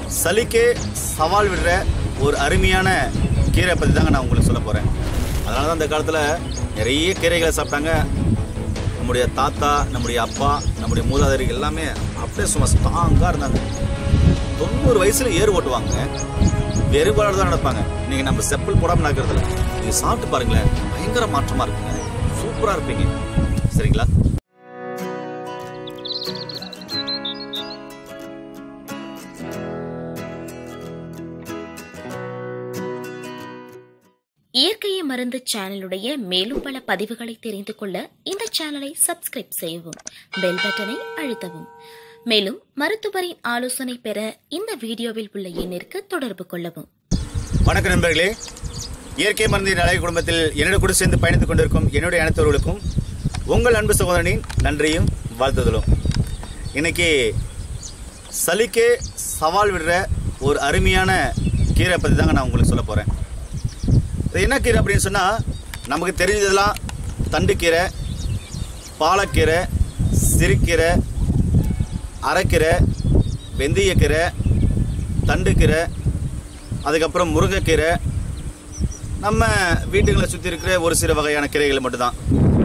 சளிக்கே சவால் விடுற ஒரு அருமையான கீரை பற்றி தாங்க நான் உங்களுக்கு சொல்ல போகிறேன். அதனால தான் இந்த காலத்தில் நிறைய கீரைகளை சாப்பிட்டாங்க. நம்முடைய தாத்தா, நம்முடைய அப்பா, நம்முடைய மூதாதையர்கள் எல்லாமே அப்படியே சும்மா ஸ்ட்ராங்காக இருந்தாங்க. 90 வயசில் ஏறு ஓட்டுவாங்க, வெறுபாடு தான் நடப்பாங்க. இன்னைக்கு நம்ம செப்பல் போடாமல் நடக்கிறதில்ல. நீங்கள் சாப்பிட்டு பாருங்களேன், பயங்கர மாற்றமாக இருக்குங்க, சூப்பராக இருப்பீங்க. சரிங்களா? இயற்கையை மருந்து சேனலுடைய மேலும் பல பதிவுகளை தெரிந்து கொள்ள இந்த சேனலை சப்ஸ்கிரைப் செய்யவும், பெல் பட்டனை அழுத்தவும். மேலும் மருத்துவரின் ஆலோசனை பெற இந்த வீடியோவில் உள்ள எண்ணிற்கு தொடர்பு கொள்ளவும். வணக்கம் நண்பர்களே. இயற்கை மருந்தின் அழகிய குடும்பத்தில் என்னோட கூட சேர்ந்து பயணித்துக் கொண்டிருக்கும் என்னுடைய அனைத்தவர்களுக்கும் உங்கள் அன்பு சகோதரனின் நன்றியும் வாழ்த்துதலும். இன்னைக்கு சளிக்கே சவால் விடுற ஒரு அருமையான கீரை பற்றி தாங்க நான் உங்களுக்கு சொல்ல போகிறேன். இது என்ன கீரை அப்படின்னு சொன்னால், நமக்கு தெரிஞ்சதெல்லாம் தண்டுக்கீரை, பாலக்கீரை, சிறுக்கீரை, அரைக்கீரை, வெந்தயக்கீரை, தண்டுக்கீரை, அதுக்கப்புறம் முருங்கைக்கீரை, நம்ம வீட்டுகளை சுற்றி இருக்கிற ஒரு சில வகையான கீரைகள் மட்டும்தான்.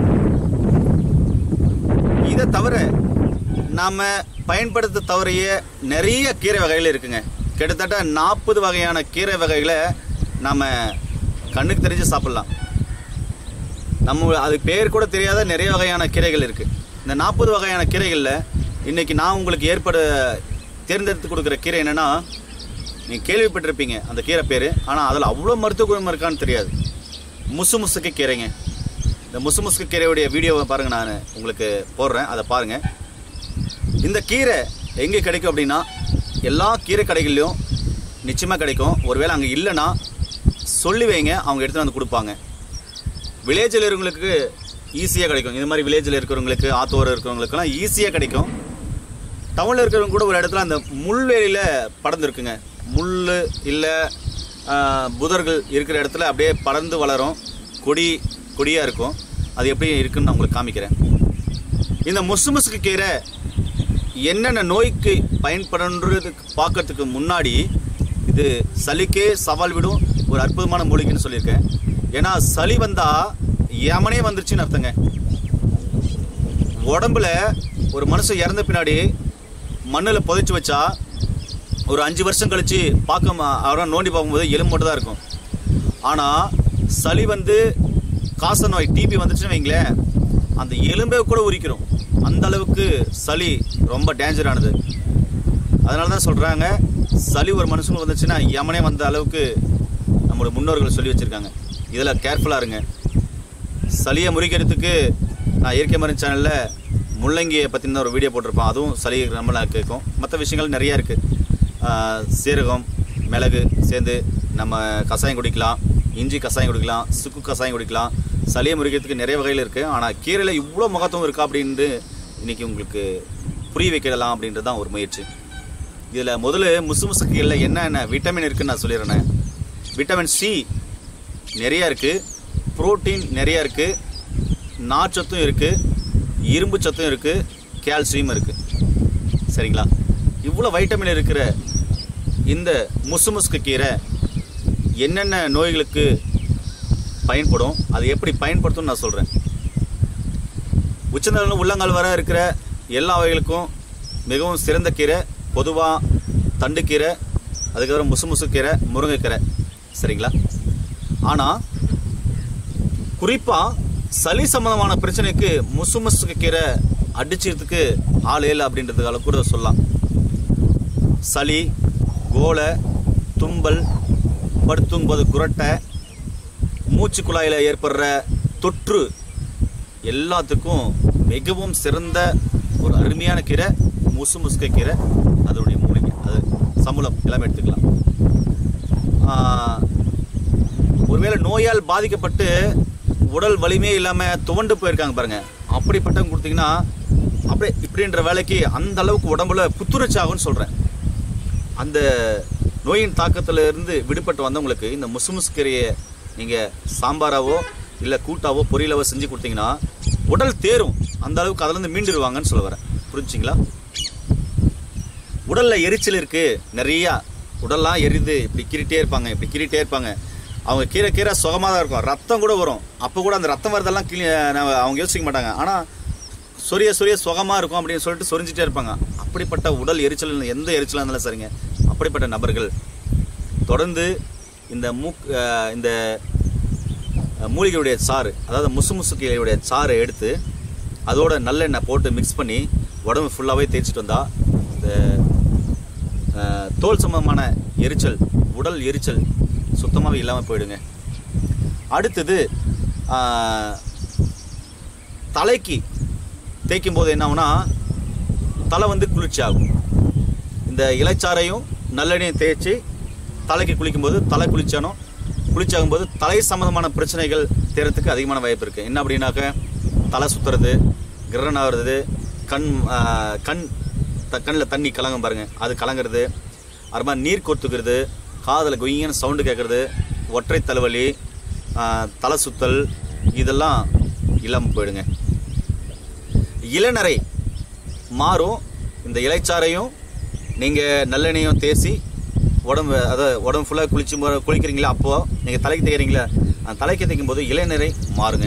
இதை தவிர நாம் பயன்படுத்த தவறிய நிறைய கீரை வகைகள் இருக்குங்க. கிட்டத்தட்ட 40 வகையான கீரை வகைகளை நாம் கண்ணுக்கு தெரிஞ்சு சாப்பிட்லாம். நம்ம அது பேர் கூட தெரியாத நிறைய வகையான கீரைகள் இருக்குது. இந்த 40 வகையான கீரைகளில் இன்றைக்கி நான் உங்களுக்கு தேர்ந்தெடுத்து கொடுக்குற கீரை என்னென்னா, நீங்கள் கேள்விப்பட்டிருப்பீங்க அந்த கீரை பேர், ஆனால் அதில் அவ்வளோ மருத்துவ குணம் இருக்கான்னு தெரியாது. முசுமுசுக்கு கீரைங்க. இந்த முசுமுசுக்கு கீரையுடைய வீடியோவை பாருங்கள், நான் உங்களுக்கு போடுறேன், அதை பாருங்கள். இந்த கீரை எங்கே கிடைக்கும் அப்படின்னா, எல்லா கீரை கடைகள்லையும் நிச்சயமாக கிடைக்கும். ஒருவேளை அங்கே இல்லைன்னா சொல்லி வைங்க, அவங்க எடுத்துகிட்டு வந்து கொடுப்பாங்க. வில்லேஜில் இருக்கிறவங்களுக்கு ஈஸியாக கிடைக்கும். இது மாதிரி வில்லேஜில் இருக்கிறவங்களுக்கு, ஆத்தோரம் இருக்கிறவங்களுக்குலாம் ஈஸியாக கிடைக்கும். டவுனில் இருக்கிறவங்க கூட ஒரு இடத்துல அந்த முள்வேலியில் படர்ந்துருக்குங்க. முள் இல்லை புதர்கள் இருக்கிற இடத்துல அப்படியே படர்ந்து வளரும், கொடியாக இருக்கும். அது எப்படி இருக்குன்னு நான் உங்களுக்கு காமிக்கிறேன். இந்த முசுமுசுக்கு கீரை என்னென்ன நோய்க்கு பயன்படுறது பார்க்கறதுக்கு முன்னாடி, இது சளிக்கே சவால் விடும் ஒரு அற்புதமான மூலிகைன்னு சொல்லியிருக்கேன். ஏன்னா சளி வந்தால் யமனே வந்துருச்சுன்னு அர்த்தங்க. உடம்புல ஒரு மனுஷன் இறந்த பின்னாடி மண்ணில் புதைச்சி வச்சா ஒரு 5 வருஷம் கழித்து அவரை நோண்டி பார்க்கும்போது எலும்பு மட்டும் தான் இருக்கும். ஆனால் சளி வந்து காச நோய் டிபி வந்துச்சுன்னு வைங்களேன், அந்த எலும்பை கூட உரிக்கிறோம். அந்த அளவுக்கு சளி ரொம்ப டேஞ்சரானது. அதனால தான் சொல்கிறாங்க, சளி ஒரு மனுஷனுக்கு வந்துச்சுன்னா யமனே வந்த அளவுக்கு நம்மளோட முன்னோர்கள் சொல்லி வச்சுருக்காங்க. இதில் கேர்ஃபுல்லாக இருங்க. சளியை முறிக்கிறதுக்கு நான் இயற்கை மருந்து சேனலில் முள்ளங்கியை பற்றின ஒரு வீடியோ போட்டிருப்பேன். அதுவும் சளி ரொம்ப கேட்கும். மற்ற விஷயங்கள் நிறையா இருக்குது. சீரகம், மிளகு சேர்ந்து நம்ம கஷாயம் குடிக்கலாம், இஞ்சி கஷாயம் குடிக்கலாம், சுக்கு கஷாயம் குடிக்கலாம். சளியை முறிக்கிறதுக்கு நிறைய வகையில் இருக்குது. ஆனால் கீரையில் இவ்வளோ மகத்துவம் இருக்கா அப்படின்ட்டு இன்றைக்கி உங்களுக்கு புரிய வைக்கலாம் அப்படின்றது தான் ஒரு முயற்சி. இதில் முதல்ல முசுமுசு கீரையில் என்னென்ன விட்டமின் இருக்குதுன்னு நான் சொல்லிடுறேன். விட்டமின் சி நிறையா இருக்குது, புரோட்டீன் நிறையா இருக்குது, நார்ச்சத்தும் இருக்குது, இரும்பு சத்தும் இருக்குது, கால்சியம் இருக்குது. சரிங்களா? இவ்வளோ வைட்டமின் இருக்கிற இந்த முசுமுசுக்கு கீரை என்னென்ன நோய்களுக்கு பயன்படும், அது எப்படி பயன்படுத்தும்னு நான் சொல்கிறேன். உச்சந்தலையில் உள்ளங்கால் வர இருக்கிற எல்லா வகைகளுக்கும் மிகவும் சிறந்த கீரை பொதுவாக தண்டுக்கீரை, அதுக்கப்புறம் முசுமுசு கீரை, முருங்கைக்கீரை. சரிங்களா? ஆனால் குறிப்பாக சளி சம்பந்தமான பிரச்சனைக்கு முசுமுசுக்கு கீரை அடிச்சுறதுக்கு ஆள் இல்லை அப்படின்றதுக்காக கூட சொல்லலாம். சளி, கோலை, தும்பல், படுத்தும்போது குரட்டை, மூச்சு குழாயில் ஏற்படுற தொற்று எல்லாத்துக்கும் மிகவும் சிறந்த ஒரு அருமையான கீரை முசுமுசுக்கு கீரை. அதனுடைய மூலிகை, அது சம்பளம் எல்லாமே எடுத்துக்கலாம். ஒருவேளை நோயால் பாதிக்கப்பட்டு உடல் வலிமையே இல்லாமல் துவண்டு போயிருக்காங்க பாருங்கள், அப்படிப்பட்டவங்க கொடுத்தீங்கன்னா அப்படியே இப்படின்ற வேலைக்கு அந்த அளவுக்கு உடம்புல புத்துணர்ச்சி ஆகும்னு சொல்கிறேன். அந்த நோயின் தாக்கத்தில் இருந்து விடுபட்டு வந்தவங்களுக்கு இந்த முசுமுசு கீரையை நீங்கள் சாம்பாராவோ இல்லை கூட்டாவோ பொரியலாவோ செஞ்சு கொடுத்தீங்கன்னா உடல் தேரும். அந்த அளவுக்கு அதிலேருந்து மீண்டுருவாங்கன்னு சொல்ல வரேன். புரிஞ்சுங்களா? உடலில் எரிச்சல் இருக்குது, நிறையா உடல்லாம் எரியுது, இப்படி கீறிட்டே இருப்பாங்க. அவங்க கீரை சுகமாக தான் இருக்கும். ரத்தம் கூட வரும். அப்போ கூட அந்த ரத்தம் வரதெல்லாம் அவங்க யோசிக்க மாட்டாங்க. ஆனால் சொரிய சுகமாக இருக்கும் அப்படின்னு சொல்லிட்டு சொரிஞ்சிட்டே இருப்பாங்க. அப்படிப்பட்ட உடல் எரிச்சல், எந்த எரிச்சலாக இருந்தாலும் சரிங்க, அப்படிப்பட்ட நபர்கள் தொடர்ந்து இந்த மூலிகையுடைய சாறு, அதாவது முசுமுசுக்கு இலையுடைய சாறை எடுத்து அதோட நல்லெண்ணெய் போட்டு மிக்ஸ் பண்ணி உடம்பு ஃபுல்லாகவே தேய்ச்சிட்டு வந்தால் இந்த தோல் சம்பந்தமான எரிச்சல், உடல் எரிச்சல் சுத்தமாகவே இல்லாமல் போயிடுங்க. அடுத்தது தலைக்கு தேய்க்கும் போது என்ன ஆகுனா தலை வந்து குளிர்ச்சி ஆகும். இந்த இலைச்சாரையும் நல்லெண்ணையும் தேய்ச்சி தலைக்கு குளிக்கும்போது தலை குளிர்ச்சியாகும்போது தலை சம்பந்தமான பிரச்சனைகள் தேர்றதுக்கு அதிகமான வாய்ப்பு இருக்குது. என்ன அப்படின்னாக்க தலை சுற்றுறது, கிரண் ஆகிறது, கண்ணில் தண்ணி கலங்கும் பாருங்கள், அது கலங்கிறது, அது மாதிரி நீர் கொத்துக்கிறது, காதில் கொய்யன்னு சவுண்டு கேட்குறது, ஒற்றை தலைவலி, தலை சுத்தல், இதெல்லாம் இல்லாமல் போயிடுங்க. இளநரை மாறும். இந்த இலைச்சாரையும் நீங்கள் நல்லெண்ணையும் தேய்ச்சி உடம்பு ஃபுல்லாக குளிக்கிறீங்களா, அப்போது நீங்கள் தலைக்கு தேய்க்கிறீங்களா, அந்த தலைக்கு தேய்க்கும் போது இளநரை மாறுங்க.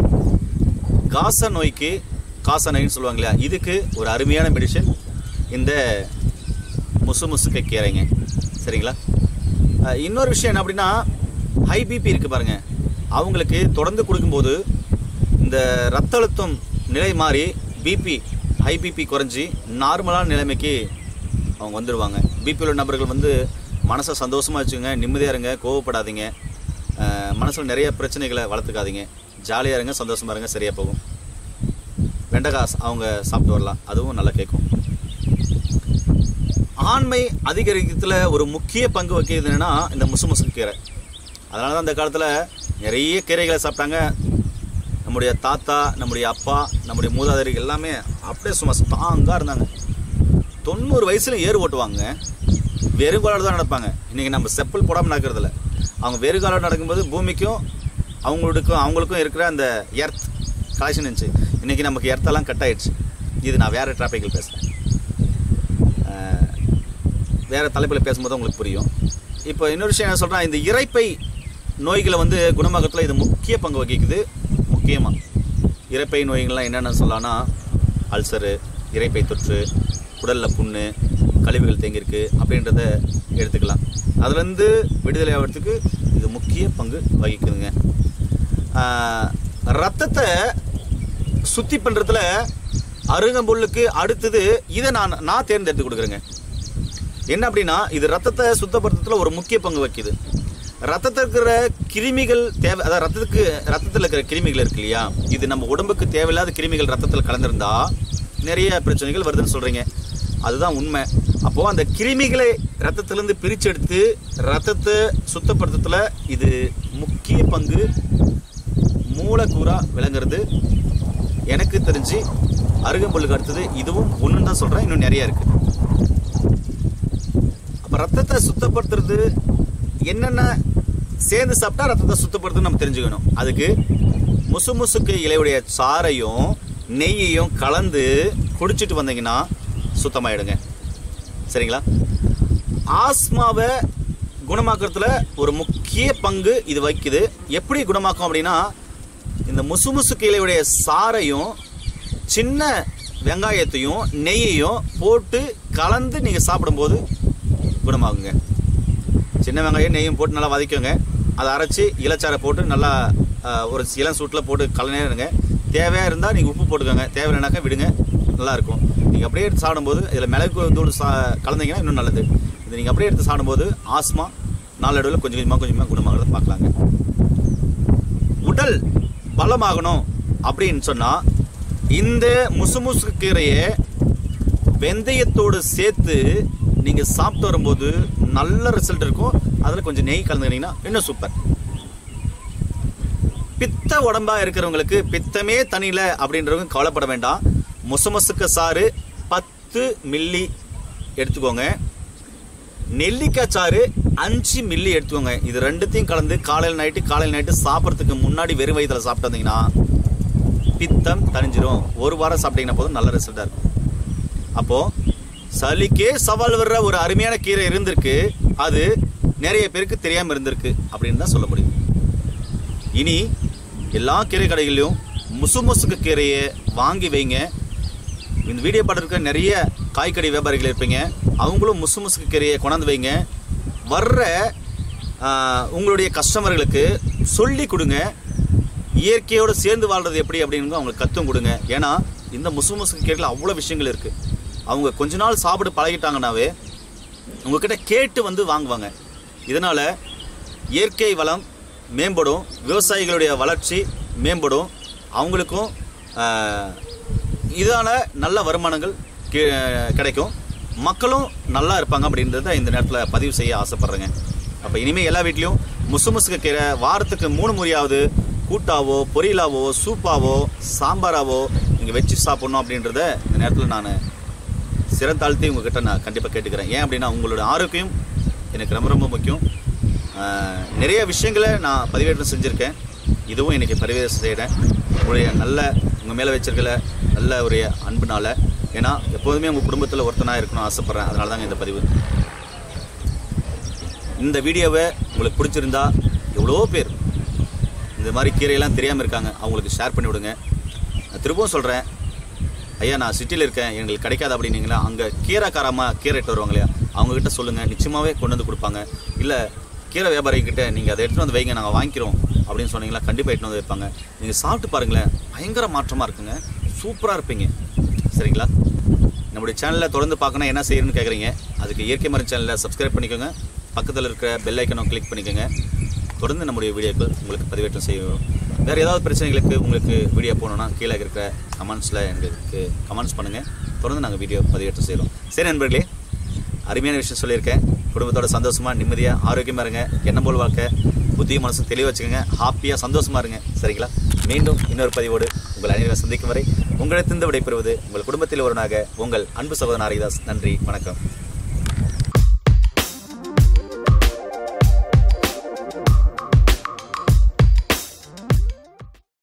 காசநோயின்னு சொல்லுவாங்க இல்லையா, இதுக்கு ஒரு அருமையான மெடிசன் இந்த முசுமுசுக்கை கீரைங்க. சரிங்களா? இன்னொரு விஷயம் என்ன அப்படின்னா, ஹை பிபி இருக்குது பாருங்கள், அவங்களுக்கு தொடர்ந்து கொடுக்கும்போது இந்த ரத்த அழுத்தம் நிலை மாறி ஹை பிபி குறைஞ்சி நார்மலான நிலைமைக்கு அவங்க வந்துடுவாங்க. பிபி உள்ள நபர்கள் வந்து மனசை சந்தோஷமாக வச்சுங்க, நிம்மதியாக இருங்க, கோவப்படாதீங்க, மனசில் நிறைய பிரச்சனைகளை வளர்த்துக்காதீங்க, ஜாலியாக இருங்க, சந்தோஷமாக இருங்க, சரியாக போகும். வெண்டைக்காய் அவங்க சாப்பிட்டு வரலாம், அதுவும் நல்லா கேட்கும். ஆண்மை அதிகரிக்கிறதுல ஒரு முக்கிய பங்கு வகிக்கிறது என்னன்னா இந்த முசுமுசுக்கு கீரை. அதனால தான் அந்த காலத்தில் நிறைய கீரைகளை சாப்பிட்டாங்க. நம்முடைய தாத்தா, நம்முடைய அப்பா, நம்முடைய மூதாதையர்கள் எல்லாமே அப்படியே சும்மா ஸ்ட்ராங்காக இருந்தாங்க. 90 வயசுல ஏறு ஓட்டுவாங்க, வெறுங்காலோடு தான் நடப்பாங்க. இன்றைக்கி நம்ம செப்பல் போடாமல் நடக்கிறதில்ல. அவங்க வெறுங்காலோடு நடக்கும்போது பூமிக்கும் அவங்களுக்கும் இருக்கிற அந்த எர்த் கலெக்ஷன் இருந்துச்சு. இன்றைக்கி நமக்கு எர்த்தெல்லாம் கட் ஆகிடுச்சு. இது நான் வேறு டாப்பிக்கில் பேசுகிறேன், வேறு தலைப்பில் பேசும்போது உங்களுக்கு புரியும். இப்போ இன்னொரு விஷயம் என்ன சொல்கிறேன், இந்த இரைப்பை நோய்களை வந்து குணமாக்கத்தில் இது முக்கிய பங்கு வகிக்குது. முக்கியமாக இரைப்பை நோய்கள்லாம் என்னென்ன சொல்லலாம்னா அல்சரு, இரைப்பை தொற்று, உடலில் புண்ணு, கழிவுகள் தேங்கியிருக்கு அப்படின்றத எடுத்துக்கலாம். அதுலேருந்து விடுதலை ஆகிறதுக்கு இது முக்கிய பங்கு வகிக்குதுங்க. ரத்தத்தை சுத்தி பண்ணுறதுல அருகம்புல்லுக்கு அடுத்தது இதை நான் தேர்ந்தெடுத்து கொடுக்குறேங்க. என்ன அப்படின்னா, இது ரத்தத்தை சுத்தப்படுத்துறதுல ஒரு முக்கிய பங்கு வகிக்குது. ரத்தத்தில் இருக்கிற கிருமிகள் தேவை, அதாவது ரத்தத்தில் இருக்கிற கிருமிகள் இருக்கு இல்லையா, இது நம்ம உடம்புக்கு தேவையில்லாத கிருமிகள் ரத்தத்தில் கலந்துருந்தா நிறைய பிரச்சனைகள் வருதுன்னு சொல்கிறீங்க. அதுதான் உண்மை. அப்போது அந்த கிருமிகளை ரத்தத்திலேருந்து பிரிச்செடுத்து ரத்தத்தை சுத்தப்படுத்துறதுல இது முக்கிய பங்கு மூலக்கூறாக விளங்குறது. எனக்கு தெரிஞ்சு அருகம்புல்லுக்கு அடுத்தது இதுவும் ஒன்றுன்னு தான் சொல்கிறேன், இன்னும் நிறையா இருக்குது. அப்போ ரத்தத்தை சுத்தப்படுத்துறது என்னென்ன சேர்ந்து சாப்பிட்டா ரத்தத்தை சுத்தப்படுத்துன்னு நம்ம தெரிஞ்சுக்கணும். அதுக்கு முசுமுசுக்கு இலையுடைய சாறையும் நெய்யையும் கலந்து குடிச்சிட்டு வந்தீங்கன்னா சுத்தமாயிடுங்க. சரிங்களா? ஆஸ்மாவை குணமாக்குறதுல ஒரு முக்கிய பங்கு இது வகிக்குது. எப்படி குணமாக்கும் அப்படின்னா, இந்த முசுமுசுக்கு இலையுடைய சாறையும் சின்ன வெங்காயத்தையும் நெய்யையும் போட்டு கலந்து நீங்கள் சாப்பிடும்போது குணமாகுங்க. சின்ன வெங்காயம் நெய்யும் போட்டு நல்லா வதக்கிங்க. அதை அரைச்சி இலைச்சாரை போட்டு நல்லா ஒரு இளம் சூட்டில் போட்டு கலந்துருங்க. தேவையாக இருந்தால் நீங்கள் உப்பு போட்டுக்கோங்க, தேவையில்லைனாக்கா விடுங்க, நல்லாயிருக்கும். நீங்கள் அப்படியே எடுத்து சாப்பிடும்போது இதில் மிளகு தூள் கலந்தீங்கன்னா இன்னும் நல்லது. இது நீங்கள் அப்படியே எடுத்து சாப்பிடும்போது ஆஸ்மா நாளடைவில் கொஞ்சம் கொஞ்சமாக குணமாகிறத பார்க்கலாங்க. உடல் பலமாகணும் அப்படின்னு சொன்னால் இந்த முசுமுசு கீரையை வெந்தயத்தோடு சேர்த்து நீங்கள் சாப்பிட்டு வரும்போது நல்ல ரிசல்ட் இருக்கும். அதில் கொஞ்சம் நெய் கலந்துக்கிட்டீங்கன்னா இன்னும் சூப்பர். பித்த உடம்பாக இருக்கிறவங்களுக்கு பித்தமே தனியில் அப்படின்றவங்க கவலைப்பட வேண்டாம். முசுமுசுக்கு சாறு 10 மில்லி எடுத்துக்கோங்க. நெல்லிக்காய் சாறு 5 மில்லி எடுத்துக்கோங்க. இது ரெண்டுத்தையும் கலந்து காலையில் நைட்டு சாப்பிட்றதுக்கு முன்னாடி வெறும் வயிற்றில் சாப்பிட்டு வந்தீங்கன்னா பித்தம் தணிஞ்சிரும். 1 வாரம் சாப்பிட்டீங்கன்னா போதும், நல்ல ரிசல்ட்டாக இருக்கும். அப்போது சளிக்கே சவால் வர்ற ஒரு அருமையான கீரை இருந்திருக்கு. அது நிறைய பேருக்கு தெரியாமல் இருந்திருக்கு அப்படின்னு தான் சொல்ல முடியும். இனி எல்லா கீரை கடைகளிலும் முசுமுசுக்கு கீரையை வாங்கி வைங்க. இந்த வீடியோ பாட்டு இருக்க நிறைய காய்கறி வியாபாரிகள் இருப்பீங்க, அவங்களும் முசுமுசுக்கு கீரையை கொண்டாந்து வைங்க. வர்ற உங்களுடைய கஸ்டமர்களுக்கு சொல்லி கொடுங்க, இயற்கையோடு சேர்ந்து வாழ்றது எப்படி அப்படின்னு அவங்களுக்கு கற்றும் கொடுங்க. ஏன்னா இந்த முசுமுசுக்கு கீரையில் அவ்வளோ விஷயங்கள் இருக்குது. அவங்க கொஞ்ச நாள் சாப்பிட்டு பழகிட்டாங்கன்னாவே உங்ககிட்ட கேட்டு வந்து வாங்குவாங்க. இதனால் இயற்கை வளம் மேம்படும், விவசாயிகளுடைய வளர்ச்சி மேம்படும், அவங்களுக்கும் இதான நல்ல வருமானங்கள் கிடைக்கும், மக்களும் நல்லா இருப்பாங்க அப்படின்றத இந்த நேரத்தில் பதிவு செய்ய ஆசைப்பட்றேங்க. அப்போ இனிமேல் எல்லா வீட்லேயும் முசுமுசுக்கு கீரை வாரத்துக்கு 3 முறையாவது கூட்டாவோ பொரியலாவோ சூப்பாவோ சாம்பாராவோ நீங்கள் வச்சு சாப்பிட்ணும் அப்படின்றத இந்த நேரத்தில் நான் சிறந்தாழ்த்தி உங்ககிட்ட நான் கண்டிப்பாக கேட்டுக்கிறேன். ஏன் அப்படின்னா உங்களோட ஆரோக்கியம் எனக்கு ரொம்ப ரொம்ப முக்கியம். நிறைய விஷயங்களை நான் பதிவேற்றம் செஞ்சுருக்கேன், இதுவும் இன்றைக்கி பதிவேற்றம் செய்கிறேன். உங்களுடைய உங்கள் மேலே வச்சிருக்கல நல்ல ஒரு அன்புனால். ஏன்னா எப்போதுமே உங்கள் குடும்பத்தில் ஒருத்தனாக இருக்கணும்னு ஆசைப்பட்றேன். அதனால தாங்க இந்த பதிவு. இந்த வீடியோவை உங்களுக்கு பிடிச்சிருந்தா எவ்வளோ பேர் இந்த மாதிரி கீரையெல்லாம் தெரியாமல் இருக்காங்க, அவங்களுக்கு ஷேர் பண்ணி விடுங்க. நான் திரும்பவும் சொல்கிறேன், ஐயா நான் சிட்டியில் இருக்கேன், எங்களுக்கு கிடைக்காது அப்படின்னீங்களா, அங்கே கீரைக்காரமாக கீரை எடுத்து வருவாங்க இல்லையா, அவங்கக்கிட்ட சொல்லுங்கள், நிச்சயமாகவே கொண்டு வந்து கொடுப்பாங்க. இல்லை கீரை வியாபாரிக்கிட்ட நீங்கள் அதை எடுத்துகிட்டு வந்து வைங்க, நாங்கள் வாங்கிக்கிறோம் அப்படின்னு சொன்னீங்களா, கண்டிப்பாக எடுத்துகிட்டு வந்து வைப்பாங்க. நீங்கள் சாப்பிட்டு பாருங்களேன், பயங்கர மாற்றமாக இருக்குங்க, சூப்பராக இருப்பீங்க. சரிங்களா? நம்முடைய சேனலில் தொடர்ந்து பார்க்கணும் என்ன செய்யணும்னு கேட்குறீங்க, அதுக்கு இயற்கை மரம் சேனலில் சப்ஸ்கிரைப் பண்ணிக்கோங்க, பக்கத்தில் இருக்கிற பெல் ஐக்கனும் கிளிக் பண்ணிக்கோங்க. தொடர்ந்து நம்முடைய வீடியோக்கள் உங்களுக்கு பதிவேற்றம் செய்வோம். வேறு ஏதாவது பிரச்சனைகளுக்கு உங்களுக்கு வீடியோ போகணுன்னா கீழே இருக்கிற கமெண்ட்ஸில் எங்களுக்கு கமெண்ட்ஸ் பண்ணுங்கள், தொடர்ந்து நாங்கள் வீடியோ பதிவேற்றம் செய்கிறோம். சரி நண்பர்களே, அருமையான விஷயம் சொல்லியிருக்கேன். குடும்பத்தோட சந்தோஷமாக நிம்மதியாக ஆரோக்கியமாக இருங்க, எண்ணம் போல் வாழ்க்கை, புத்தியும் மனசும் தெளிவாக வச்சுக்கோங்க, ஹாப்பியாக சந்தோஷமாக இருங்க. சரிங்களா? மீண்டும் இன்னொரு பதிவோடு உங்கள் அனைவரும் சந்திக்கும் வரை உங்களிடத்திலிருந்து விடைபெறுவது உங்கள் குடும்பத்தில் ஒருவனாக உங்கள் அன்பு சகோதரன் ஹரிதாஸ். நன்றி, வணக்கம்.